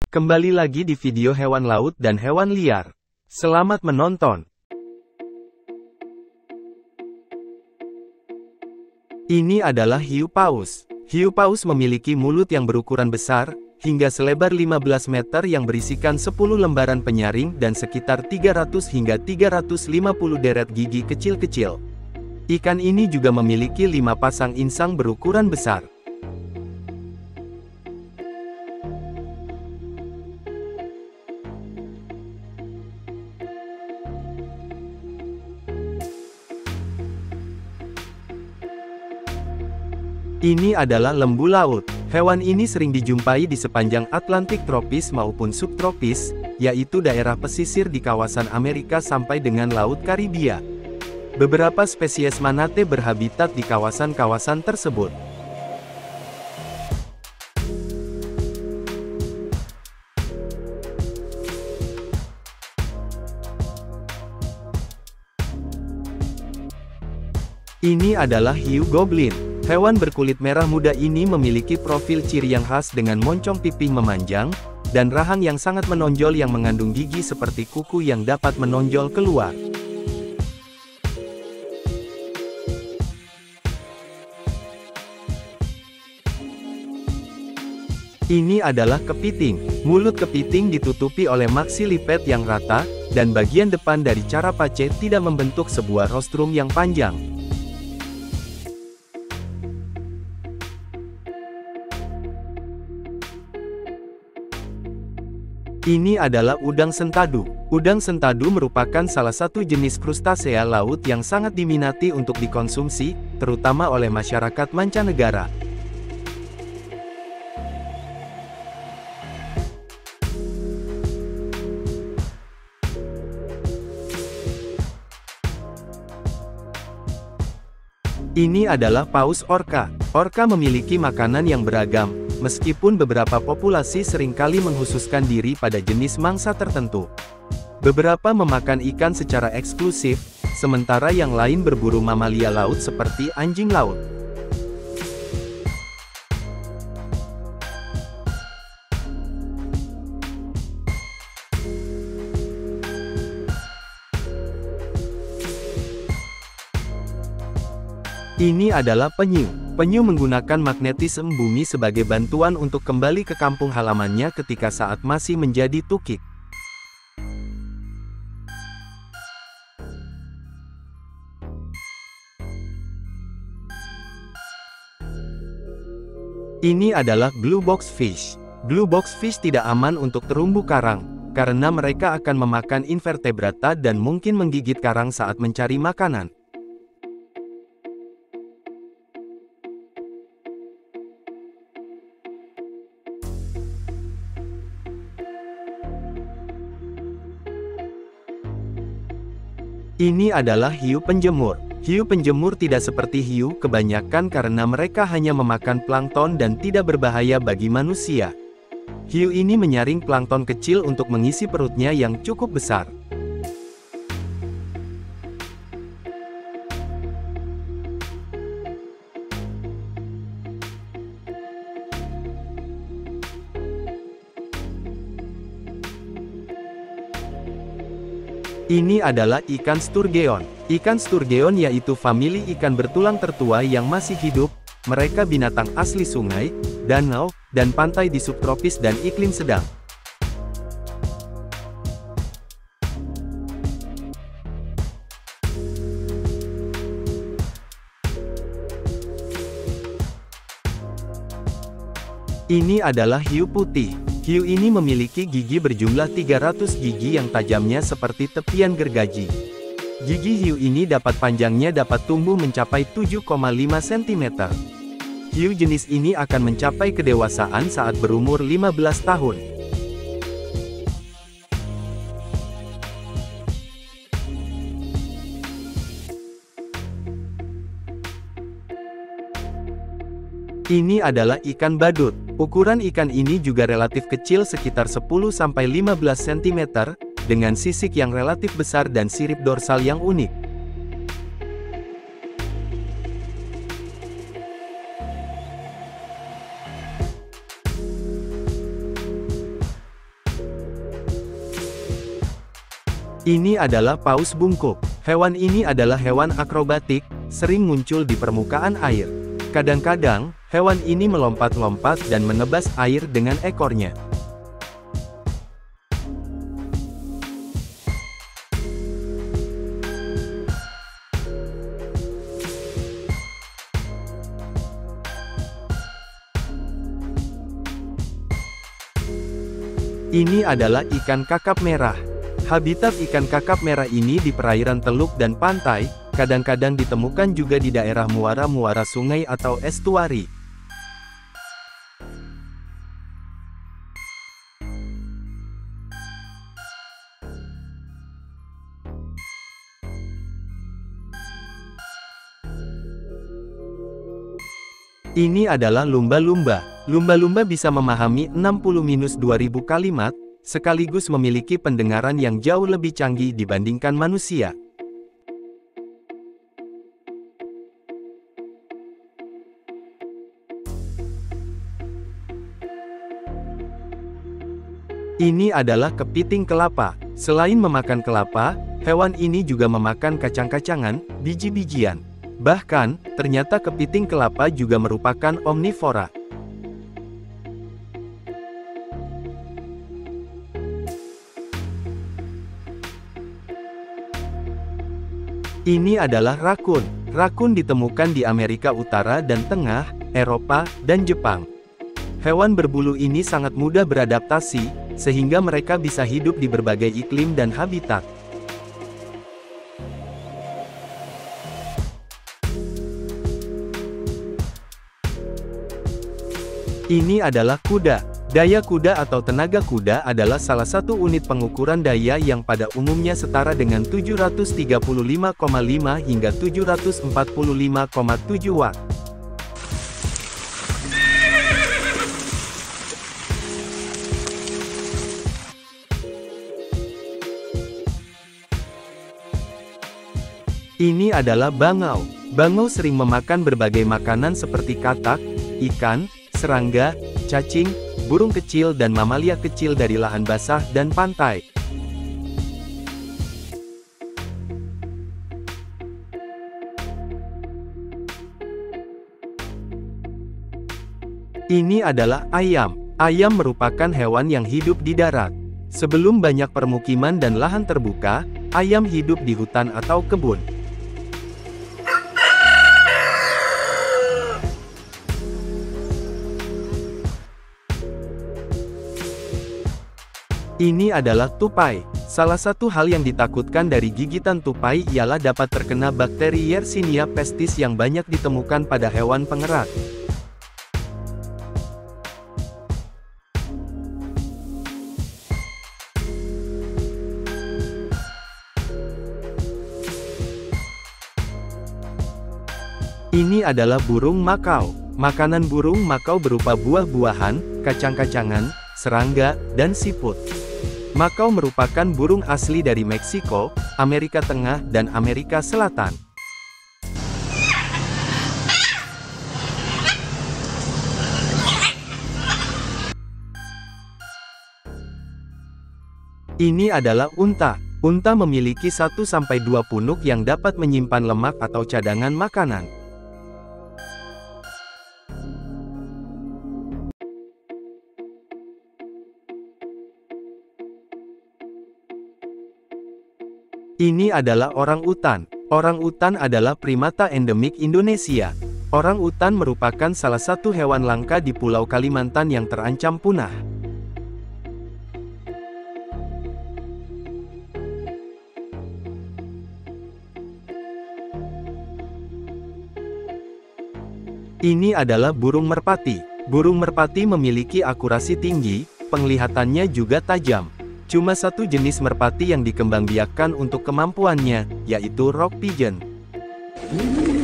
Kembali lagi di video hewan laut dan hewan liar. Selamat menonton. Ini adalah hiu paus. Hiu paus memiliki mulut yang berukuran besar, hingga selebar 15 meter yang berisikan 10 lembaran penyaring dan sekitar 300 hingga 350 deret gigi kecil-kecil. Ikan ini juga memiliki 5 pasang insang berukuran besar. Ini adalah lembu laut. Hewan ini sering dijumpai di sepanjang Atlantik tropis maupun subtropis, yaitu daerah pesisir di kawasan Amerika sampai dengan Laut Karibia. Beberapa spesies manatee berhabitat di kawasan-kawasan tersebut. Ini adalah hiu goblin. Hewan berkulit merah muda ini memiliki profil ciri yang khas dengan moncong pipih memanjang, dan rahang yang sangat menonjol yang mengandung gigi seperti kuku yang dapat menonjol keluar. Ini adalah kepiting. Mulut kepiting ditutupi oleh maksiliped yang rata, dan bagian depan dari carapace tidak membentuk sebuah rostrum yang panjang. Ini adalah udang sentadu. Udang sentadu merupakan salah satu jenis krustasea laut yang sangat diminati untuk dikonsumsi, terutama oleh masyarakat mancanegara. Ini adalah paus orca. Orca memiliki makanan yang beragam, meskipun beberapa populasi seringkali menghususkan diri pada jenis mangsa tertentu. Beberapa memakan ikan secara eksklusif, sementara yang lain berburu mamalia laut seperti anjing laut. Ini adalah penyu. Penyu menggunakan magnetisme bumi sebagai bantuan untuk kembali ke kampung halamannya ketika saat masih menjadi tukik. Ini adalah blue box fish. Blue box fish tidak aman untuk terumbu karang, karena mereka akan memakan invertebrata dan mungkin menggigit karang saat mencari makanan. Ini adalah hiu penjemur. Hiu penjemur tidak seperti hiu kebanyakan karena mereka hanya memakan plankton dan tidak berbahaya bagi manusia. Hiu ini menyaring plankton kecil untuk mengisi perutnya yang cukup besar. Ini adalah ikan sturgeon. Ikan sturgeon yaitu famili ikan bertulang tertua yang masih hidup. Mereka binatang asli sungai, danau, dan pantai di subtropis dan iklim sedang. Ini adalah hiu putih. Hiu ini memiliki gigi berjumlah 300 gigi yang tajamnya seperti tepian gergaji. Gigi hiu ini dapat panjangnya dapat tumbuh mencapai 7,5 cm. Hiu jenis ini akan mencapai kedewasaan saat berumur 15 tahun. Ini adalah ikan badut. Ukuran ikan ini juga relatif kecil sekitar 10-15 cm, dengan sisik yang relatif besar dan sirip dorsal yang unik. Ini adalah paus bungkuk. Hewan ini adalah hewan akrobatik, sering muncul di permukaan air. Kadang-kadang, hewan ini melompat-lompat dan menebas air dengan ekornya. Ini adalah ikan kakap merah. Habitat ikan kakap merah ini di perairan teluk dan pantai, kadang-kadang ditemukan juga di daerah muara-muara sungai atau estuari. Ini adalah lumba-lumba. Lumba-lumba bisa memahami 60-2000 kalimat, sekaligus memiliki pendengaran yang jauh lebih canggih dibandingkan manusia. Ini adalah kepiting kelapa. Selain memakan kelapa, hewan ini juga memakan kacang-kacangan, biji-bijian. Bahkan, ternyata kepiting kelapa juga merupakan omnivora. Ini adalah rakun. Rakun ditemukan di Amerika Utara dan Tengah, Eropa, dan Jepang. Hewan berbulu ini sangat mudah beradaptasi, sehingga mereka bisa hidup di berbagai iklim dan habitat. Ini adalah kuda. Daya kuda atau tenaga kuda adalah salah satu unit pengukuran daya yang pada umumnya setara dengan 735,5 hingga 745,7 watt. Ini adalah bangau. Bangau sering memakan berbagai makanan seperti katak, ikan, serangga, cacing, burung kecil dan mamalia kecil dari lahan basah dan pantai. Ini adalah ayam. Ayam merupakan hewan yang hidup di darat. Sebelum banyak permukiman dan lahan terbuka, ayam hidup di hutan atau kebun. Ini adalah tupai. Salah satu hal yang ditakutkan dari gigitan tupai ialah dapat terkena bakteri Yersinia pestis yang banyak ditemukan pada hewan pengerat. Ini adalah burung makau. Makanan burung makau berupa buah-buahan, kacang-kacangan, serangga, dan siput. Makau merupakan burung asli dari Meksiko, Amerika Tengah dan Amerika Selatan. Ini adalah unta. Unta memiliki 1-2 punuk yang dapat menyimpan lemak atau cadangan makanan. Ini adalah orang-utan. Orang-utan adalah primata endemik Indonesia. Orang-utan merupakan salah satu hewan langka di Pulau Kalimantan yang terancam punah. Ini adalah burung merpati. Burung merpati memiliki akurasi tinggi, penglihatannya juga tajam. Cuma satu jenis merpati yang dikembangbiakkan untuk kemampuannya, yaitu rock pigeon.